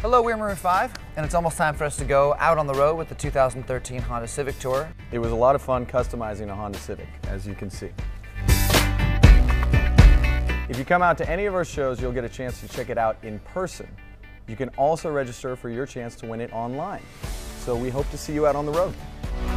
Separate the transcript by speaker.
Speaker 1: Hello, we're Maroon 5, and it's almost time for us to go out on the road with the 2013 Honda Civic Tour.
Speaker 2: It was a lot of fun customizing a Honda Civic, as you can see. If you come out to any of our shows, you'll get a chance to check it out in person. You can also register for your chance to win it online. So we hope to see you out on the road.